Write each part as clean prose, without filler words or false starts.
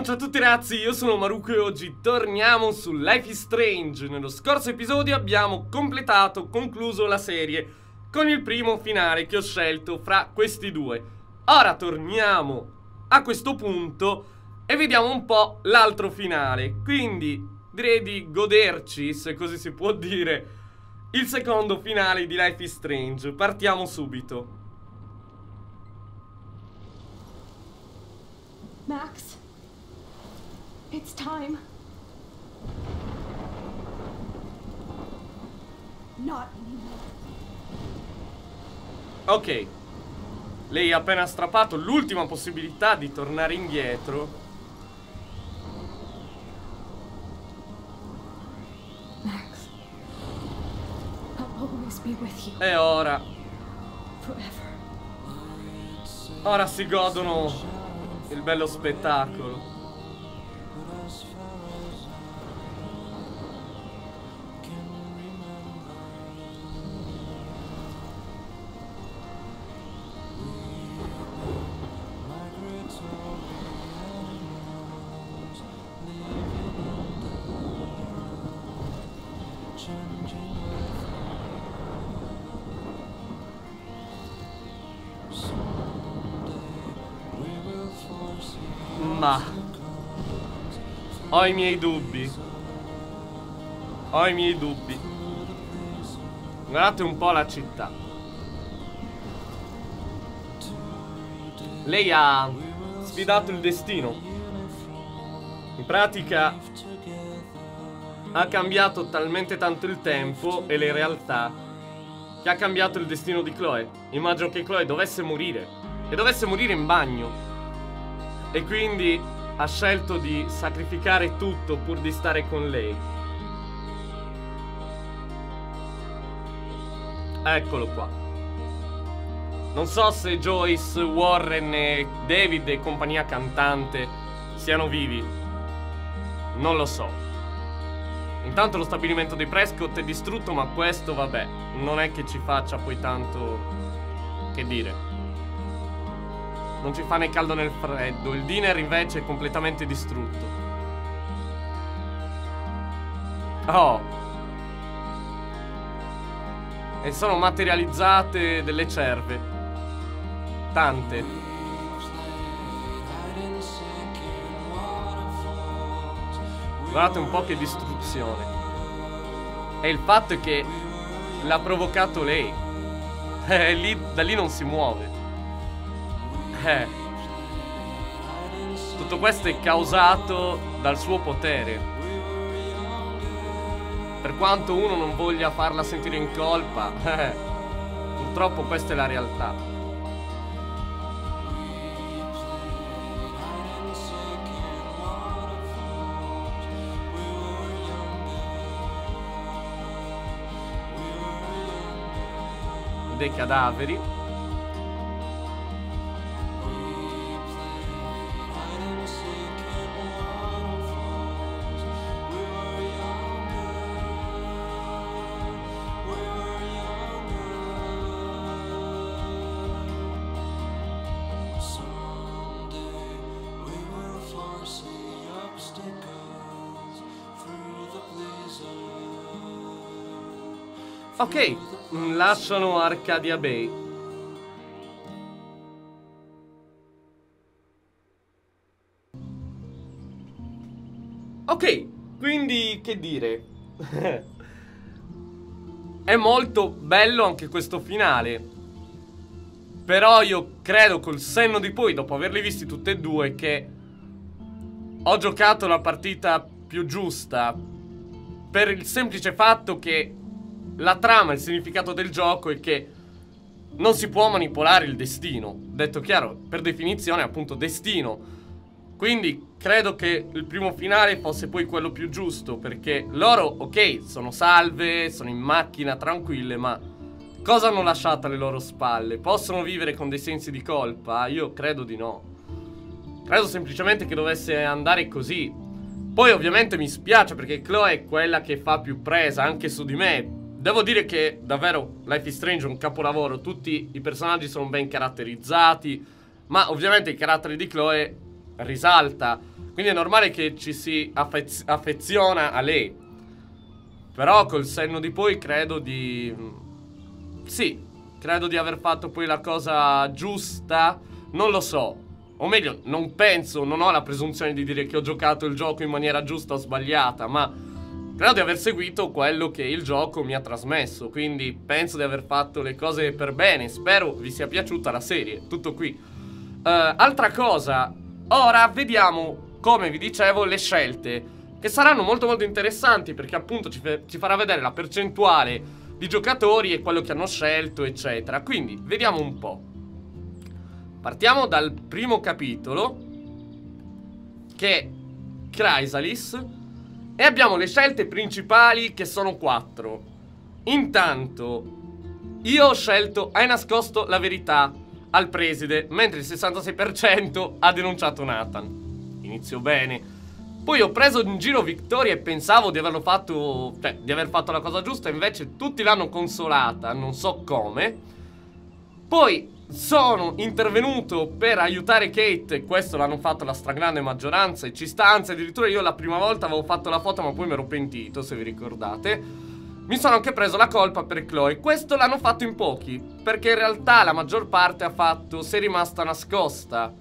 Ciao a tutti ragazzi, io sono Maruko e oggi torniamo su Life is Strange. Nello scorso episodio abbiamo concluso la serie con il primo finale che ho scelto fra questi due. Ora torniamo a questo punto e vediamo un po' l'altro finale. Quindi direi di goderci, se così si può dire, il secondo finale di Life is Strange. Partiamo subito. Max, it's time. Not anymore. Ok. Lei ha appena strappato l'ultima possibilità di tornare indietro. Max, I'll always be with you. E ora Forever. Ora si godono il bello spettacolo. Ma ho i miei dubbi. Ho i miei dubbi. Guardate un po' la città. Lei ha sfidato il destino. In pratica ha cambiato talmente tanto il tempo e le realtà che ha cambiato il destino di Chloe. Immagino che Chloe dovesse morire. E dovesse morire in bagno. E quindi ha scelto di sacrificare tutto pur di stare con lei. Eccolo qua. Non so se Joyce, Warren e David e compagnia cantante siano vivi. Non lo so. Intanto lo stabilimento dei Prescott è distrutto, ma questo vabbè, non è che ci faccia poi tanto che dire. Non ci fa né caldo né freddo. Il diner invece è completamente distrutto. Oh. E sono materializzate delle cerve. Tante. Guardate un po' che distruzione. E il fatto è che l'ha provocato lei. Da lì non si muove. Tutto questo è causato dal suo potere. Per quanto uno non voglia farla sentire in colpa, purtroppo questa è la realtà. Dei cadaveri. Ok, lasciano Arcadia Bay. Ok, quindi che dire? È molto bello anche questo finale. Però io credo col senno di poi, dopo averli visti tutti e due, che ho giocato la partita più giusta. Per il semplice fatto che la trama, il significato del gioco è che non si può manipolare il destino. Detto chiaro, per definizione è appunto destino. Quindi credo che il primo finale fosse poi quello più giusto, perché loro, ok, sono salve, sono in macchina, tranquille, ma cosa hanno lasciato alle loro spalle? Possono vivere con dei sensi di colpa? Io credo di no. Credo semplicemente che dovesse andare così. Poi ovviamente mi spiace perché Chloe è quella che fa più presa anche su di me. Devo dire che davvero Life is Strange è un capolavoro. Tutti i personaggi sono ben caratterizzati, ma ovviamente il carattere di Chloe risalta. Quindi è normale che ci si affeziona a lei. Però col senno di poi credo di... Sì, credo di aver fatto poi la cosa giusta. Non lo so. O meglio, non penso, non ho la presunzione di dire che ho giocato il gioco in maniera giusta o sbagliata, ma credo di aver seguito quello che il gioco mi ha trasmesso. Quindi penso di aver fatto le cose per bene. Spero vi sia piaciuta la serie. Tutto qui. Altra cosa, ora vediamo, come vi dicevo, le scelte, che saranno molto molto interessanti, perché appunto ci farà vedere la percentuale di giocatori e quello che hanno scelto, eccetera. Quindi vediamo un po'. Partiamo dal primo capitolo, che è Chrysalis, e abbiamo le scelte principali, che sono 4. Intanto io ho scelto hai nascosto la verità al preside, mentre il 66% ha denunciato Nathan. Inizio bene. Poi ho preso in giro Victoria e pensavo di averlo fatto, cioè di aver fatto la cosa giusta, invece tutti l'hanno consolata, non so come. Poi sono intervenuto per aiutare Kate, e questo l'hanno fatto la stragrande maggioranza e ci sta, anzi addirittura io la prima volta avevo fatto la foto ma poi mi ero pentito, se vi ricordate. Mi sono anche preso la colpa per Chloe. Questo l'hanno fatto in pochi, perché in realtà la maggior parte ha fatto sei rimasta nascosta.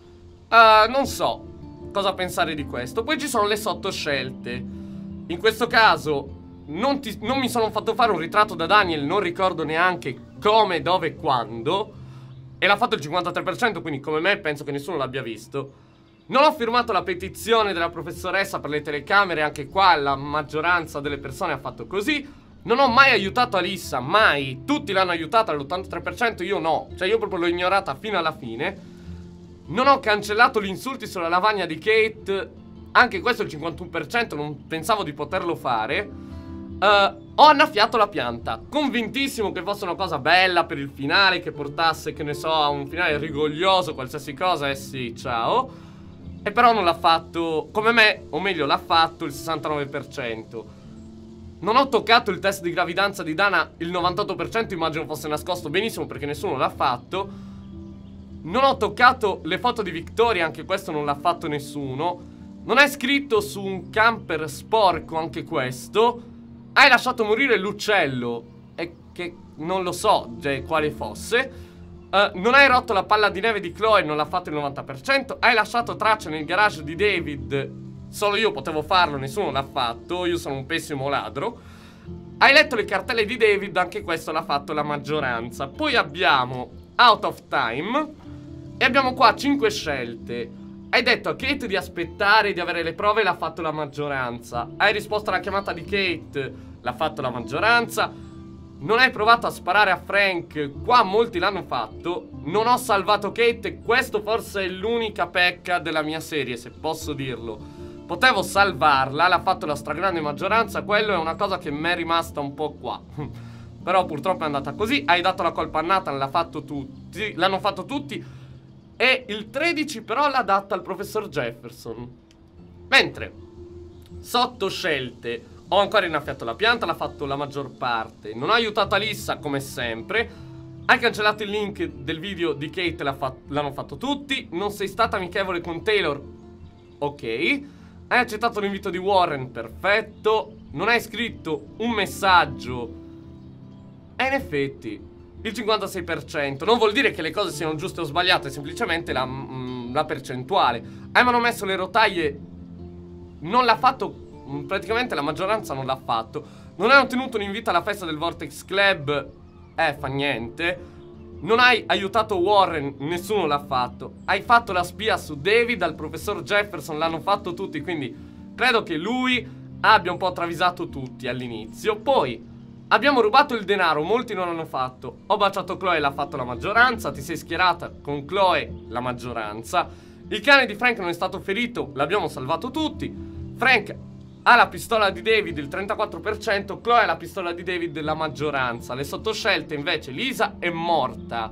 Non so cosa pensare di questo. Poi ci sono le sottoscelte. In questo caso non mi sono fatto fare un ritratto da Daniel, non ricordo neanche come, dove e quando, e l'ha fatto il 53%, quindi come me penso che nessuno l'abbia visto. Non ho firmato la petizione della professoressa per le telecamere, anche qua la maggioranza delle persone ha fatto così. Non ho mai aiutato Alyssa, mai. Tutti l'hanno aiutata all'83%, io no. Cioè io proprio l'ho ignorata fino alla fine. Non ho cancellato gli insulti sulla lavagna di Kate, anche questo il 51%, non pensavo di poterlo fare. Ho annaffiato la pianta, convintissimo che fosse una cosa bella per il finale, che portasse, che ne so, a un finale rigoglioso, qualsiasi cosa, sì, ciao. E però non l'ha fatto come me, o meglio l'ha fatto il 69%. Non ho toccato il test di gravidanza di Dana, il 98% immagino fosse nascosto benissimo perché nessuno l'ha fatto. Non ho toccato le foto di Victoria, anche questo non l'ha fatto nessuno. Non hai scritto su un camper sporco, anche questo. Hai lasciato morire l'uccello, e che non lo so quale fosse. Non hai rotto la palla di neve di Chloe, non l'ha fatto il 90%. Hai lasciato tracce nel garage di David, solo io potevo farlo, nessuno l'ha fatto, io sono un pessimo ladro. Hai letto le cartelle di David, anche questo l'ha fatto la maggioranza. Poi abbiamo Out of Time e abbiamo qua 5 scelte. Hai detto a Kate di aspettare di avere le prove, l'ha fatto la maggioranza. Hai risposto alla chiamata di Kate, l'ha fatto la maggioranza. Non hai provato a sparare a Frank, qua molti l'hanno fatto. Non ho salvato Kate, questo forse è l'unica pecca della mia serie, se posso dirlo. Potevo salvarla, l'ha fatto la stragrande maggioranza, quello è una cosa che mi è rimasta un po' qua. Però purtroppo è andata così. Hai dato la colpa a Nathan, l'hanno fatto tutti. E il 13 però l'ha data al professor Jefferson. Mentre sotto scelte ho ancora innaffiato la pianta, l'ha fatto la maggior parte. Non ho aiutato Alyssa come sempre. Hai cancellato il link del video di Kate, l'hanno fatto tutti. Non sei stata amichevole con Taylor, ok. Hai accettato l'invito di Warren, perfetto. Non hai scritto un messaggio, e in effetti il 56%. Non vuol dire che le cose siano giuste o sbagliate, è semplicemente la percentuale. Hai manomesso le rotaie, non l'ha fatto. Praticamente la maggioranza non l'ha fatto. Non hai ottenuto un invito alla festa del Vortex Club, fa niente. Non hai aiutato Warren, nessuno l'ha fatto. Hai fatto la spia su David al professor Jefferson, l'hanno fatto tutti, quindi credo che lui abbia un po' travisato tutti all'inizio. Poi abbiamo rubato il denaro, molti non l'hanno fatto. Ho baciato Chloe, l'ha fatto la maggioranza. Ti sei schierata con Chloe, la maggioranza. Il cane di Frank non è stato ferito, l'abbiamo salvato tutti. Frank ha la pistola di David, il 34%. Chloe ha la pistola di David, la maggioranza. Le sottoscelte invece, Lisa è morta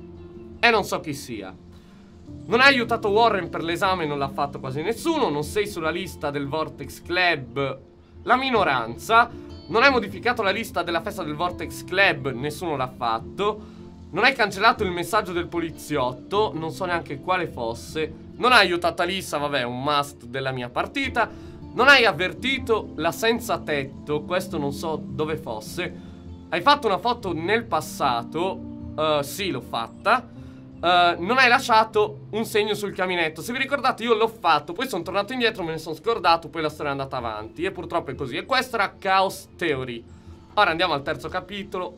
e non so chi sia. Non hai aiutato Warren per l'esame, non l'ha fatto quasi nessuno. Non sei sulla lista del Vortex Club, la minoranza. Non hai modificato la lista della festa del Vortex Club, nessuno l'ha fatto. Non hai cancellato il messaggio del poliziotto, non so neanche quale fosse. Non hai aiutato Alissa, vabbè, un must della mia partita. Non hai avvertito la senza tetto, questo non so dove fosse. Hai fatto una foto nel passato, sì, l'ho fatta. Non hai lasciato un segno sul caminetto. Se vi ricordate io l'ho fatto, poi sono tornato indietro, me ne sono scordato, poi la storia è andata avanti. E purtroppo è così. E questo era Chaos Theory. Ora andiamo al terzo capitolo.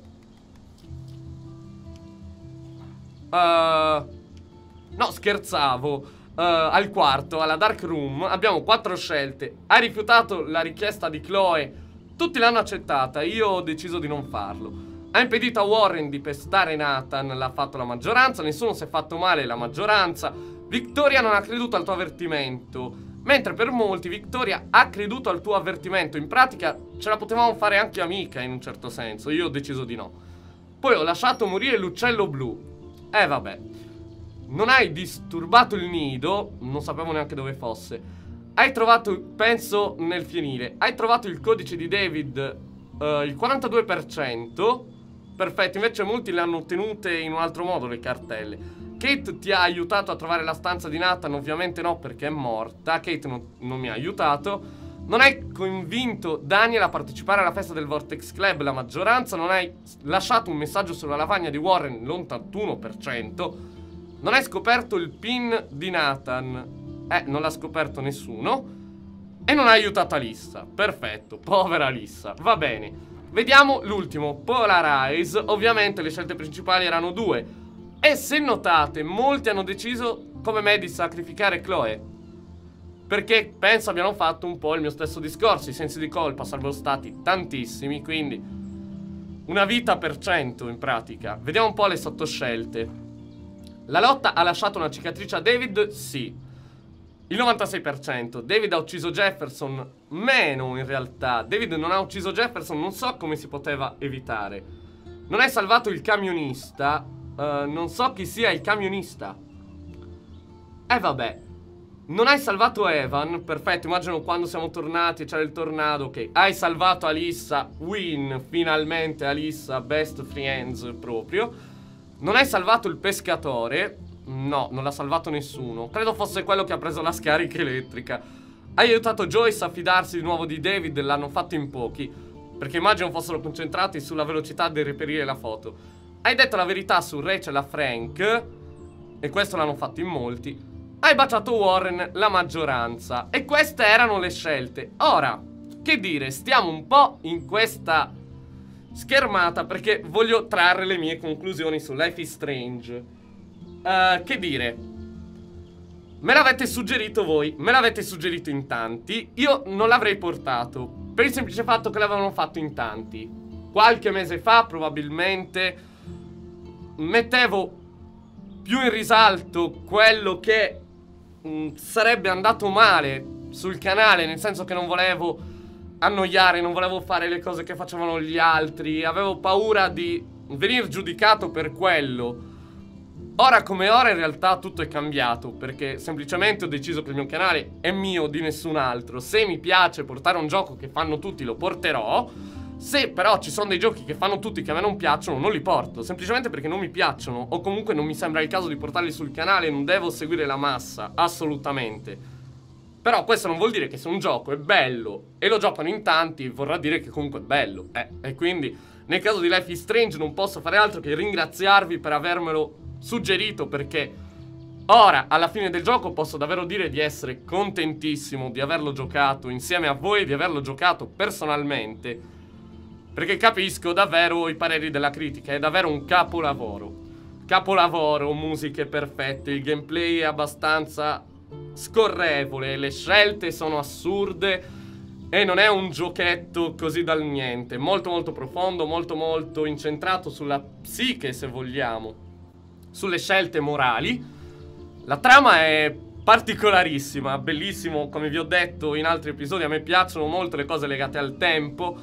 No, scherzavo. Al quarto, alla Dark Room, abbiamo 4 scelte. Hai rifiutato la richiesta di Chloe. Tutti l'hanno accettata, io ho deciso di non farlo. Ha impedito a Warren di pestare Nathan, l'ha fatto la maggioranza. Nessuno si è fatto male, la maggioranza. Victoria non ha creduto al tuo avvertimento, mentre per molti Victoria ha creduto al tuo avvertimento. In pratica ce la potevamo fare anche amica in un certo senso. Io ho deciso di no. Poi ho lasciato morire l'uccello blu. Vabbè. Non hai disturbato il nido. Non sapevo neanche dove fosse. Hai trovato, penso, nel fienile. Hai trovato il codice di David, il 42%. Perfetto, invece molti le hanno ottenute in un altro modo le cartelle. Kate ti ha aiutato a trovare la stanza di Nathan? Ovviamente no, perché è morta. Kate non mi ha aiutato. Non hai convinto Daniel a partecipare alla festa del Vortex Club, la maggioranza. Non hai lasciato un messaggio sulla lavagna di Warren, l'81%. Non hai scoperto il pin di Nathan. Non l'ha scoperto nessuno. E non hai aiutato Alissa. Perfetto, povera Alissa. Va bene. Vediamo l'ultimo, Polarize. Ovviamente le scelte principali erano 2. E se notate, molti hanno deciso, come me, di sacrificare Chloe, perché penso abbiano fatto un po' il mio stesso discorso. I sensi di colpa sarebbero stati tantissimi, quindi una vita per 100 in pratica. Vediamo un po' le sottoscelte. La lotta ha lasciato una cicatrice a David? Sì. Il 96%. David ha ucciso Jefferson? Meno in realtà. David non ha ucciso Jefferson, non so come si poteva evitare. Non hai salvato il camionista? Non so chi sia il camionista. Vabbè. Non hai salvato Evan? Perfetto, immagino quando siamo tornati e c'era il tornado. Ok, hai salvato Alissa. Win, finalmente Alissa, best friends proprio. Non hai salvato il pescatore? No, non l'ha salvato nessuno. Credo fosse quello che ha preso la scarica elettrica. Hai aiutato Joyce a fidarsi di nuovo di David? L'hanno fatto in pochi, perché immagino fossero concentrati sulla velocità di reperire la foto. Hai detto la verità su Rachel a Frank, e questo l'hanno fatto in molti. Hai baciato Warren, la maggioranza. E queste erano le scelte. Ora, che dire, stiamo un po' in questa schermata perché voglio trarre le mie conclusioni su Life is Strange. Che dire, me l'avete suggerito voi, me l'avete suggerito in tanti. Io non l'avrei portato per il semplice fatto che l'avevano fatto in tanti. Qualche mese fa probabilmente mettevo più in risalto quello che sarebbe andato male sul canale, nel senso che non volevo annoiare, non volevo fare le cose che facevano gli altri. Avevo paura di venir giudicato per quello. Ora come ora in realtà tutto è cambiato, perché semplicemente ho deciso che il mio canale è mio, di nessun altro. Se mi piace portare un gioco che fanno tutti lo porterò. Se però ci sono dei giochi che fanno tutti che a me non piacciono, non li porto, semplicemente perché non mi piacciono, o comunque non mi sembra il caso di portarli sul canale. Non devo seguire la massa, assolutamente. Però questo non vuol dire che se un gioco è bello e lo giocano in tanti, vorrà dire che comunque è bello. E quindi nel caso di Life is Strange non posso fare altro che ringraziarvi per avermelo suggerito, perché ora alla fine del gioco posso davvero dire di essere contentissimo di averlo giocato insieme a voi e di averlo giocato personalmente, perché capisco davvero i pareri della critica. È davvero un capolavoro. Capolavoro, musiche perfette, il gameplay è abbastanza scorrevole, le scelte sono assurde e non è un giochetto così dal niente. Molto molto profondo, molto molto incentrato sulla psiche, se vogliamo, sulle scelte morali. La trama è particolarissima, bellissimo, come vi ho detto in altri episodi. A me piacciono molto le cose legate al tempo.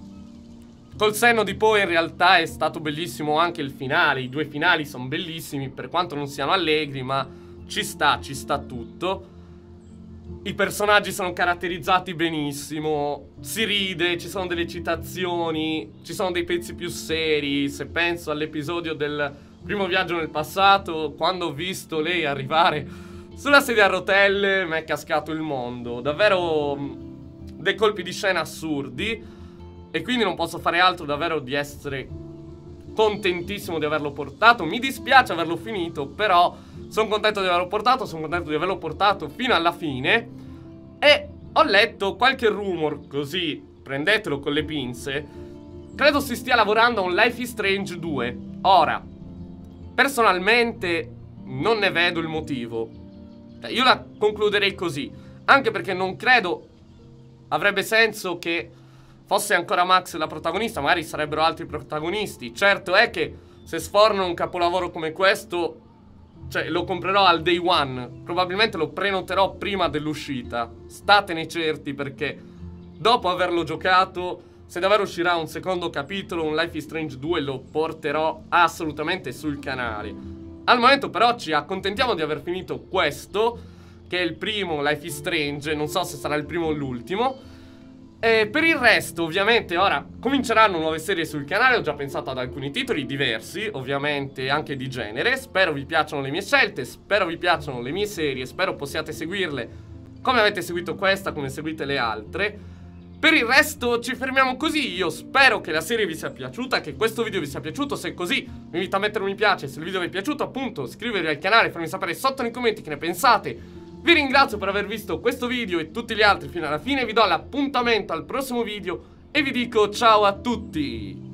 Col senno di poi in realtà è stato bellissimo anche il finale. I due finali sono bellissimi, per quanto non siano allegri, ma ci sta tutto. I personaggi sono caratterizzati benissimo, si ride, ci sono delle citazioni, ci sono dei pezzi più seri. Se penso all'episodio del primo viaggio nel passato, quando ho visto lei arrivare Sulla sedia a rotelle mi è cascato il mondo. Davvero dei colpi di scena assurdi. E quindi non posso fare altro davvero di essere contentissimo di averlo portato. Mi dispiace averlo finito, però sono contento di averlo portato. Sono contento di averlo portato fino alla fine. E ho letto qualche rumor, così prendetelo con le pinze. Credo si stia lavorando a un Life is Strange 2. Ora, personalmente non ne vedo il motivo. Io la concluderei così, anche perché non credo avrebbe senso che fosse ancora Max la protagonista. Magari sarebbero altri protagonisti. Certo è che se sfornano un capolavoro come questo, cioè lo comprerò al day one. Probabilmente lo prenoterò prima dell'uscita. Statene certi, perché dopo averlo giocato, se davvero uscirà un secondo capitolo, un Life is Strange 2, lo porterò assolutamente sul canale. Al momento però ci accontentiamo di aver finito questo, che è il primo Life is Strange. Non so se sarà il primo o l'ultimo. E per il resto, ovviamente, ora cominceranno nuove serie sul canale. Ho già pensato ad alcuni titoli diversi, ovviamente anche di genere. Spero vi piacciono le mie scelte, spero vi piacciono le mie serie, spero possiate seguirle come avete seguito questa, come seguite le altre. Per il resto ci fermiamo così. Io spero che la serie vi sia piaciuta, che questo video vi sia piaciuto. Se è così, vi invito a mettere un mi piace. Se il video vi è piaciuto, appunto, iscrivetevi al canale, farmi sapere sotto nei commenti che ne pensate. Vi ringrazio per aver visto questo video e tutti gli altri fino alla fine. Vi do l'appuntamento al prossimo video e vi dico ciao a tutti.